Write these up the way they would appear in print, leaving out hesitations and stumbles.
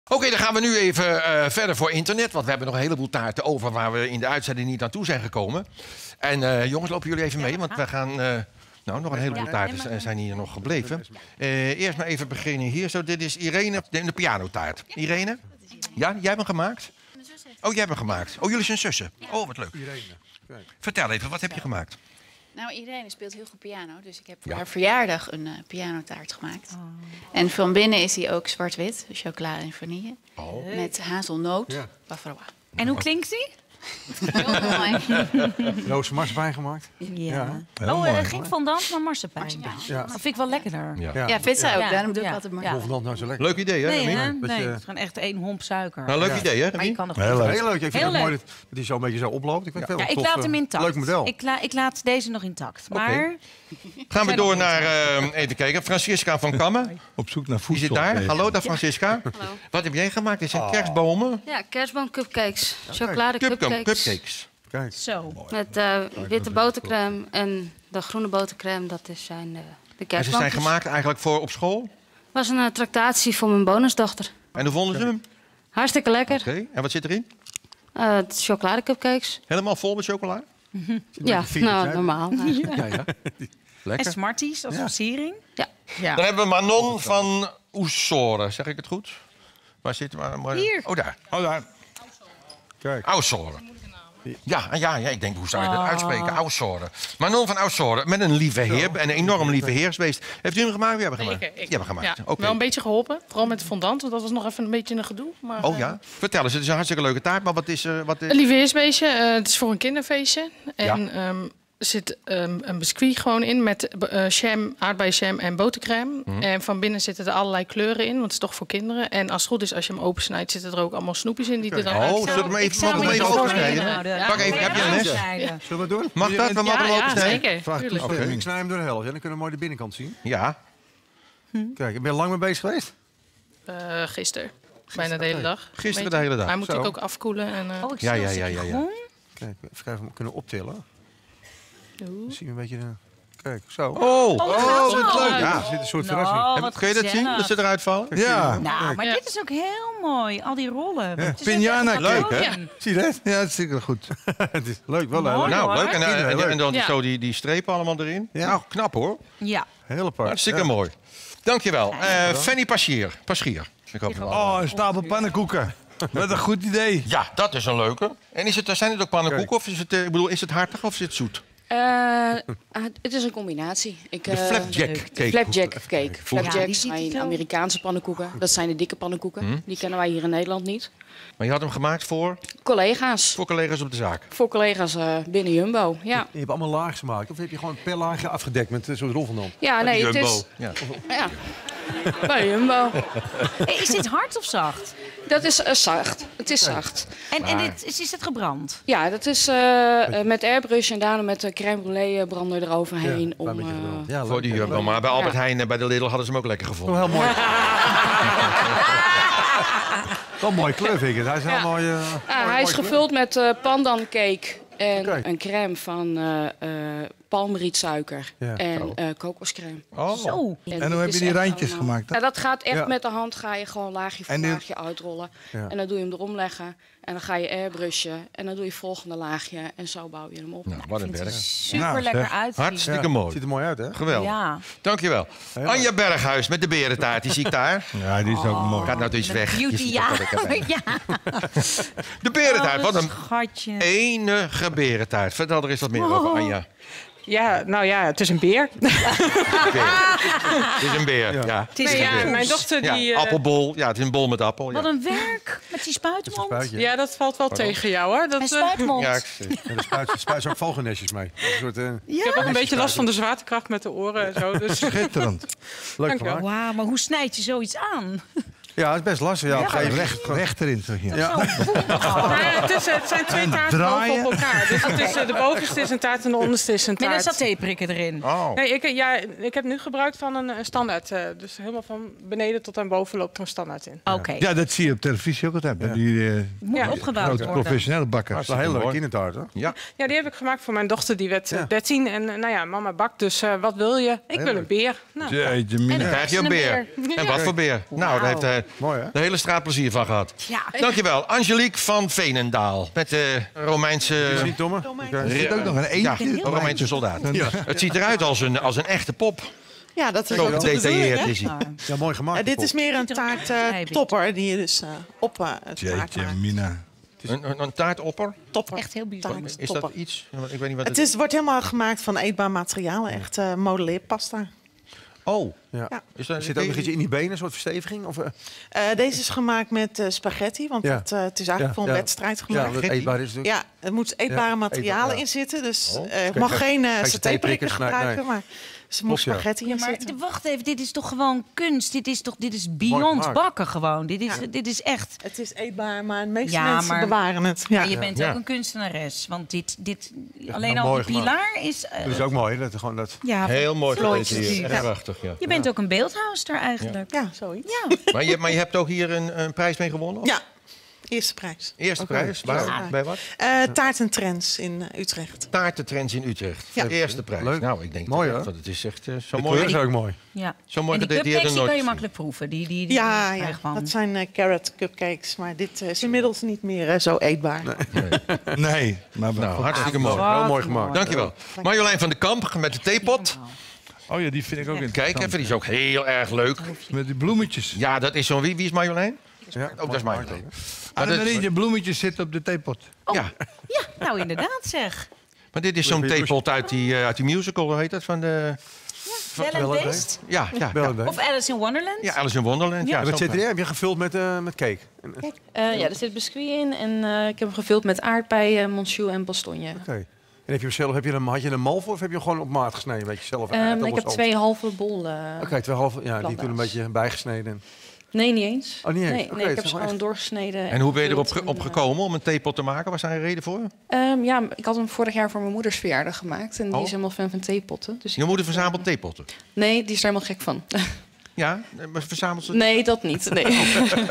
Oké, dan gaan we nu even verder voor internet. Want we hebben nog een heleboel taarten over waar we in de uitzending niet aan toe zijn gekomen. En jongens, lopen jullie even mee? Want we gaan... nog een heleboel taarten zijn hier nog gebleven. Eerst maar even beginnen hier. Zo, dit is Irene, de pianotaart. Irene? Ja, jij hebt hem gemaakt? Oh, jij hebt hem gemaakt. Oh, jullie zijn zussen? Oh, wat leuk. Vertel even, wat heb je gemaakt? Nou, Irene speelt heel goed piano, dus ik heb voor haar verjaardag een pianotaart gemaakt. En van binnen is hij ook zwart-wit, chocolade en vanille. Met hazelnoot, bavarois. En hoe klinkt die? Heel mooi. Roze marsepein gemaakt. Ja. Geen fondant, maar marsepein. Ja. Dat vind ik wel lekkerder. Ja, vindt zij ook. Daarom doe ik altijd maar. Bovenal nou zo lekker. Leuk idee, hè? Nee, Remy? hè? Nee, het is gewoon echt 1 homp suiker. Nou, leuk idee, hè? Maar je kan nog Heel leuk. Ik vind Heel het mooi leuk. dat hij zo een beetje zo oploopt. Ik, vind het ik laat hem intact. Leuk model. Ik laat deze nog intact. Maar Gaan we door naar, even kijken, Francisca van Kammen. Op zoek naar voedsel. Die zit daar. Hallo, dag Francisca. Hallo. Wat heb jij gemaakt? Dit zijn kerstbomen. Ja, kerstboom-cupcakes. Chocolade cupcakes. Cupcakes. Kijk. zo. Met witte botercrème en de groene botercrème, dat zijn de En ze kerstboompjes. zijn gemaakt eigenlijk voor op school. Was een tractatie voor mijn bonusdochter. En hoe vonden ze hem? Hartstikke lekker. Oké. En wat zit erin? Het chocoladecupcakes. Helemaal vol met chocola? Ja, nou, normaal. Ja. En Lekker. Smarties als versiering. Ja. Dan hebben we Manon van Oesoren. Zeg ik het goed? Waar zit Hier. Oh, daar. Oh, daar. Kijk. Oudsoren. Ja, ik denk, hoe zou je dat uitspreken? Oudsoren. Manon van Oudsoren, met een lieve heer, en een enorm lieve heer geweest. Heeft u hem gemaakt? Wie hebben gemaakt? Ik. Die hebben gemaakt. Ja, Oké. wel een beetje geholpen. Vooral met de fondant, want dat was nog even een beetje een gedoe. Maar, Oh ja? Vertel eens, het is een hartstikke leuke taart, maar wat is... Een lieveheersbeestje. Het is voor een kinderfeestje. En er zit een biscuit gewoon in met jam, aardbeienjam en botercrème. En van binnen zitten er allerlei kleuren in, want het is toch voor kinderen. En als het goed is, als je hem opensnijdt, zitten er ook allemaal snoepjes in die er dan uit. Oh, zullen we hem even, mag ik hem even opensnijden? Pak even, heb je een mes? Zullen we het doen? Mag dat? We mogen hem Ja, opensnijden? zeker. Vraag Tuurlijk. toestemming. Ik snij hem door de helft. En dan kunnen we mooi de binnenkant zien. Ja. Kijk, ben je lang mee bezig geweest? Gisteren. Bijna de hele dag. Gisteren de hele dag. Maar hij moet Zo. natuurlijk ook afkoelen. En, Oh, ik Ja, zie ja, al ja, een ja, ja. groen. Kijk, even kijken of we kunnen optillen. Dan zien we een beetje... Kijk, zo. Oh, wat leuk. Ja. Er zit een soort Nou, verrassing. wat kun je dat zien? gezellig. Dat ze eruit vallen? Ja. Nou, maar Ja. dit is ook heel mooi. Al die rollen. Het is Pinjana echt Leuk, hè? accordeon. Zie je dat? Ja, dat is zeker goed. Het is leuk, wel Mooi. leuk. Nou, hoor. leuk. En dan Ja. zo die strepen allemaal erin. Ja. Nou, knap hoor. Ja. Heel apart. Hartstikke mooi. Dankjewel. Fanny Paschier. Ik hoop Oh, een stapel pannenkoeken. Wat een goed idee. Ja, dat is een leuke. En zijn het ook pannenkoeken? Of is het, ik bedoel, is het hartig of is het zoet? Het is een combinatie. De flapjack cake. Flapjack cake. Flapjacks Ja, die ziet er zijn zo- Amerikaanse pannenkoeken. Dat zijn de dikke pannenkoeken. Die kennen wij hier in Nederland niet. Maar je had hem gemaakt voor Collega's. collega's op de zaak. Voor collega's binnen Jumbo. Ja, Je hebt allemaal laag gemaakt. Of heb je gewoon per laagje afgedekt met zo'n rol van dan? ja nee, het is... Ja. Ja. Bij Jumbo. Hey, is dit hard of zacht? Dat is zacht. Het is zacht. En is het gebrand? Ja, dat is met airbrush en daarna met de crème brûlée brander eroverheen. Een beetje gebrand. Ja, Voor die Jumbo. Maar bij Albert Heijn en bij de Lidl hadden ze hem ook lekker gevonden. Wel heel mooi. Wel een mooie kleur vind ik het. Hij is heel mooi. Hij is gevuld met pandancake en Oké. een crème van palmrietsuiker Ja. en kokoscrème. Oh. Zo. En dit hoe heb je is die echt randjes allemaal- gemaakt? Ja, dat gaat echt Ja. met de hand. Ga je gewoon laagje voor En die- laagje uitrollen. Ja. En dan doe je hem erom leggen. En dan ga je airbrushen. En dan doe je volgende laagje. En zo bouw je hem op. Nou, wat een werk. Super lekker zeg. uit. Hartstikke Ja, mooi. ziet er mooi uit, hè? Geweldig. Ja. Dankjewel. Anja Berghuis met de berentaart. Die zie ik daar. Ja, die is ook mooi. Gaat nou eens weg. Je Beauty, ziet ja. toch wat ik heb. Ja. De berentaart. Wat een schatje. enige berentaart. Vertel er eens wat meer over, Anja. Ja, nou ja, het is een beer. Beer. Het is een beer. Ja. Het is Nee, een ja, poes. mijn dochter die... Ja, appelbol. Ja, het is een bol met appel. Wat Ja. een werk met die spuitmond. Spuitje. Ja, dat valt wel tegen jou, hoor. Dat, En spuitmond. Ja, ik zie. Ja, de spuit ook vogelnestjes mee. Een soort, ik heb ook een beetje last van de zwaartekracht met de oren en zo. Dus Schitterend. leuk Dank je wel. gemaakt. Wauw, maar hoe snijd je zoiets aan? Ja, het is best lastig. Ja, ga je Recht erin, zeg je. Ja. het zijn twee taarten draaien. bovenop elkaar. Dus het is, de bovenste is een taart en de onderste is een Met een taart. satéprikker erin. Oh. Nee, ik heb nu gebruik van een standaard. Dus helemaal van beneden tot aan boven loopt er een standaard in. Oké. Ja, dat zie je op televisie ook altijd. Bij die Moet Ja. opgebouwd grote worden. professionele Maar bakkers. het is wel een hele leuke mooi. kindertaart, hè? Ja. Ja, die heb ik gemaakt voor mijn dochter. Die werd Ja. 13. En nou ja, mama bakt. Dus wat wil je? Ik wil een beer. Nou, Jeetje, En mina. Dan krijg je een beer. En wat voor beer? Nou, daar heeft Mooi, hè? de hele straat plezier van gehad. Ja. Dankjewel. Angelique van Veenendaal. Met de Romeinse... Is niet Tomme? Er zit ook nog een eentje. Ja, een Romeinse soldaat. Het ziet eruit als een echte pop. Ja, dat is Zo ook de gedetailleerd bedoeling, is hij. Ja, mooi gemaakt. dit is meer een taarttopper die je dus op het taart Jeetje, maakt. Mina. Een taartopper? Topper. Echt heel bijzonder. Taart, Is topper. dat iets? Ik weet niet wat Het wordt helemaal gemaakt van eetbaar materialen. Echt modelleerpasta. Oh. Ja. Is dat, Zit ook nog iets in die benen, een soort versteviging? Of, Deze is gemaakt met spaghetti, want Ja. het is eigenlijk voor een wedstrijd ja, gemaakt. dat eetbaar is natuurlijk. Ja, er moeten eetbare Ja, materialen eetbaar, ja. in zitten. Dus Oh. je mag geen satéprikken satéprikkers, nee, gebruiken, maar er moet ja. spaghetti in Maar zitten. wacht even, dit is toch gewoon kunst? Dit is Mooi beyond gemaakt. bakken gewoon. Dit is echt... Het is eetbaar, maar de meeste Ja, mensen maar- bewaren het. Ja. Ja. Je bent Ja. ook een kunstenares. Want dit alleen nou, al mooi die pilaar is... Dat is ook mooi, dat gewoon dat. ja, Heel mooi Floyd gedetailleerd. is- Echt prachtig, ja. Je bent ook een beeldhouster eigenlijk. Ja, zoiets. Ja. Maar je hebt ook hier een prijs mee gewonnen? Of? Ja, eerste prijs. Eerste prijs? Waar? Ja. Bij wat? Taart en Trends in Utrecht. Taartentrends in Utrecht. Ja. Eerste prijs. Leuk. Nou, ik denk Mooi, dat, hè? want het is echt zo De mooi. kleur is ook mooi. Ja. Zo mooi En die gedetailleerd cupcakes die nooit kan je gezien. makkelijk proeven. Die Ja, kan je ja, gewoon- dat zijn carrot cupcakes. Maar dit is inmiddels niet meer zo eetbaar. Nee, maar Nou, hartstikke mooi. Heel mooi gemaakt. Dankjewel. Marjolein van den Kamp met de theepot. Oh ja, die vind ik ook interessant. Kijk even, die is ook heel erg leuk. Met die bloemetjes. Ja, dat is zo'n... Wie is Marjolein? Ja, Oh, dat is Marjolein. Maar, Annemarie, dat, die bloemetjes zitten op de theepot. ja, Ja, nou inderdaad zeg. maar dit is zo'n theepot uit die musical, hoe heet dat? Van de... Bell and Beast? Ja, ja. Bel het bij. Of Alice in Wonderland? Ja, Alice in Wonderland. Ja, En wat zo zit erin? Heb je gevuld met cake? Ja, er zit biscuit in en ik heb hem gevuld met aardbeien, monchou en bastogne. Oké. En heb je zelf, had je een mal voor of heb je hem gewoon op maat gesneden? Weet je zelf? Ik heb 2 halve bol. Oké, 2 halve. Ja, die Plat toen een baas. beetje bijgesneden. Nee, niet eens. Oh, niet eens? Nee, Oké, nee, ik het heb is ze gewoon gewoon doorgesneden. En hoe ben je erop gevuld op gekomen om een theepot te maken? Waar zijn er reden voor? Ja, ik had hem vorig jaar voor mijn moeders verjaardag gemaakt. En die Oh. is helemaal fan van theepotten. Dus Je moeder verzamelt theepotten. nee, die is er helemaal gek van. Ja, maar verzamelt ze... Nee, dat niet. Nee. Als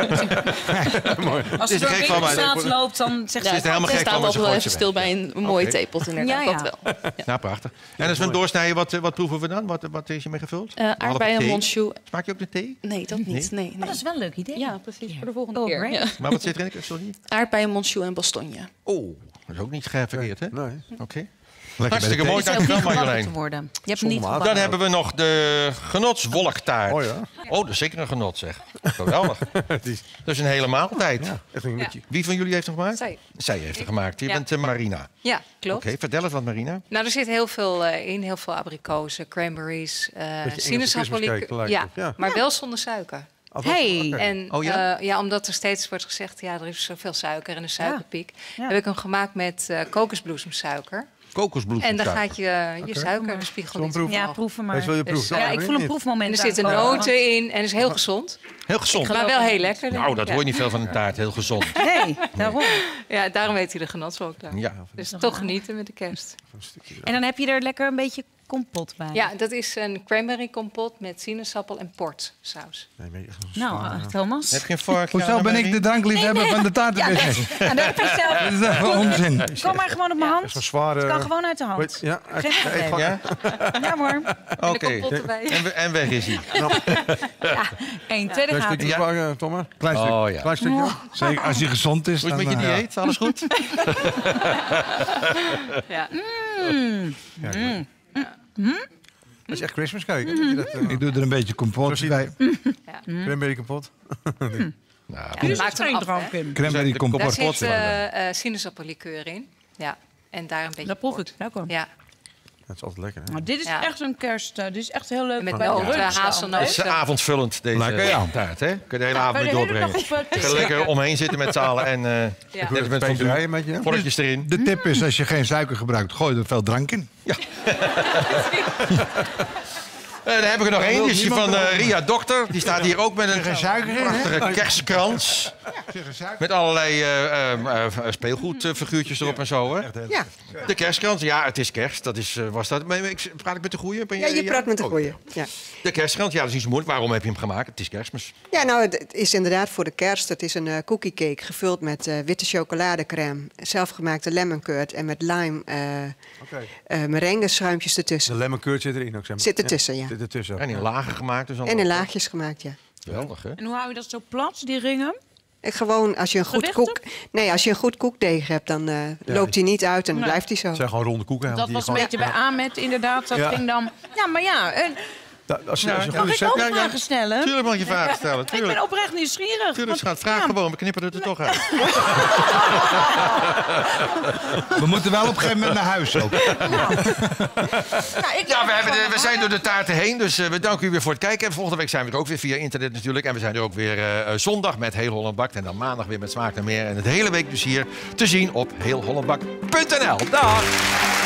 Het ze is door gek van mij. straat loopt, dan zegt Ze ze... is er helemaal Ze gek staat van, maar altijd ze wel gooit even ze stil weg. bij een mooie theepot inderdaad. Ja, ja. Dat wel. Ja, prachtig. En als we hem doorsnijden, wat proeven we dan? Wat is je mee gevuld? Aardbeien, thee? monchou. Smaak je ook de thee? Nee, dat niet. Nee, Oh, nee. dat is wel een leuk idee. Ja, precies. Voor de volgende Oh, keer. great. Ja. Maar wat zit erin? Sorry. Aardbeien, monchou en bastogne. Oh, dat is ook niet verkeerd, hè? Nee. Oké. Lekker Hartstikke bij de mooi, Het is ook dankjewel niet gebakken Marjolein. te worden. Je hebt hem niet Zonder maat. Dan gebakken. hebben we nog de genotswolktaart. Oh ja. Oh, dat is zeker een genot, zeg. Geweldig. Het is Dat is een hele maaltijd. even een beetje. Wie van jullie heeft hem gemaakt? Zij. Zij heeft hem gemaakt. Je Ja. bent Marina. Ja, klopt. Oké, vertel eens wat, Marina. Nou, er zit heel veel in. Heel veel abrikozen, cranberries, Engelse sinaasappelliqueur. Christmas cake Ja, lijkt het, ja. maar wel zonder suiker. Hey. En Oh ja? ja, omdat er steeds wordt gezegd, ja, er is zoveel suiker en een suikerpiek. Ja. Heb ik hem gemaakt met kokosbloesemsuiker. Kokosbloed. En dan gaat je suikerspiegel niet proeven? Ja, omhoog. proeven maar. Dus wil je proeven? Ja, ik voel een proefmoment. En er zitten aankomen. noten in en is heel gezond. Heel gezond. Maar wel heel lekker. Nou, dat ja. hoor je niet veel van een taart. Heel gezond. Nee, daarom. Ja, daarom heet hij de genotswolk dan. Ja. Dus toch genieten met de kerst. En dan heb je er lekker een beetje kompot bij. Ja, dat is een cranberry kompot met sinaasappel en portsaus. Nee, maar echt een Nou, zware- Thomas. Heb je een vork? Hoezo ben ik de drankliefhebber van de taartenbusiness? Ja, dat heb je zelf. Dat is echt wel onzin. Kom maar gewoon op mijn hand. Zo'n zware... Het kan gewoon uit de hand. Weet- Ja, Geen probleem. Ja? Ja hoor. Oké. Kompot erbij. En weg is hij. Eén, tweede Een gaat. stukje smaken, Thomas. Klein stukje. Oh ja. Klein stukje. Zeker als hij gezond is. Hoe is het met je dan, dieet? Alles goed? Ja. Dat is echt Christmas cake. hè? Dat je dat, Ik doe er een beetje compot bij. cranberry kapot. Nou, Nu is Maakt het hem geen af, drank in. Cranberry de compot. Daar Kompot zit erbij. sinaasappellikeur in. Ja. En daar een beetje Dat proef ik. port. Lekker. Ja. Dat is altijd lekker. Hè? Nou, dit is Ja. echt een kerst. Dit is echt heel leuk. Met bij de noten, ruststand, hazelnoten. hè? Het is avondvullend, deze Lekker, ja. taart. Hè? Kun je de hele Ja, avond mee kan je de hele doorbrengen. dag op, Je gaat lekker omheen zitten met z'n allen en Ja. net met van Specerijen een beetje. hè? vorkjes erin. De tip is, als je geen suiker gebruikt, gooi er veel drank in. Dan heb ik er nog één. Die is die van Ria Dokter. Die staat hier ook met een suiker in, hè? prachtige kerstkrans. Met allerlei speelgoedfiguurtjes erop en zo. Hè? Ja. De kerstkrans, ja, het is kerst. Dat is, was dat, praat ik met de goeie? Ben Ja, je praat met de Oh. goeie. Ja. De kerstkrans, ja, dat is niet zo moeilijk. Waarom heb je hem gemaakt? Het is kerstmis. Ja, nou, het is inderdaad voor de kerst. Het is een cookie cake gevuld met witte chocoladecrème, zelfgemaakte lemon curd en met lime merengue schuimpjes ertussen. De lemon curd zit erin ook, zeg maar. Zit ertussen, ja. Zit ertussen. En in lagen gemaakt. Dus dan En in laagjes gemaakt, ja. Geweldig, hè? En hoe hou je dat zo plat, die ringen? Gewoon, als je een goed koekdeeg hebt, dan loopt hij niet uit en dan blijft hij zo. Het zijn gewoon ronde koeken. Dat was een beetje bij Ahmed, inderdaad. Dat ging dan... Ja, maar ja... Als je mag ik ook vragen stellen? Tuurlijk mag je vragen stellen. Ik ben oprecht nieuwsgierig. Tuurlijk, schat. Vraag gewoon. We knippen het er toch uit. We moeten wel op een gegeven moment naar huis ook. We zijn door de taarten heen. Dus we danken u weer voor het kijken. En volgende week zijn we er ook weer via internet natuurlijk. En we zijn er ook weer zondag met Heel Holland Bakt. En dan maandag weer met Smaak naar Meer. En het hele week dus hier te zien op heelhollandbakt.nl. Dag!